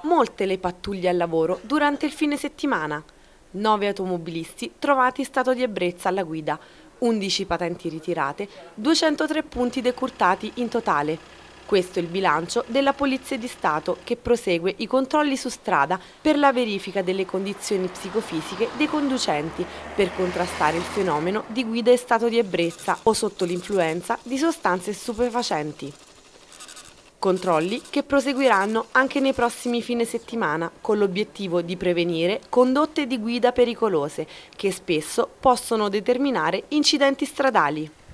Molte le pattuglie al lavoro durante il fine settimana. 9 automobilisti trovati in stato di ebbrezza alla guida, 11 patenti ritirate, 203 punti decurtati in totale. Questo è il bilancio della Polizia di Stato che prosegue i controlli su strada per la verifica delle condizioni psicofisiche dei conducenti per contrastare il fenomeno di guida in stato di ebbrezza o sotto l'influenza di sostanze stupefacenti. Controlli che proseguiranno anche nei prossimi fine settimana con l'obiettivo di prevenire condotte di guida pericolose che spesso possono determinare incidenti stradali.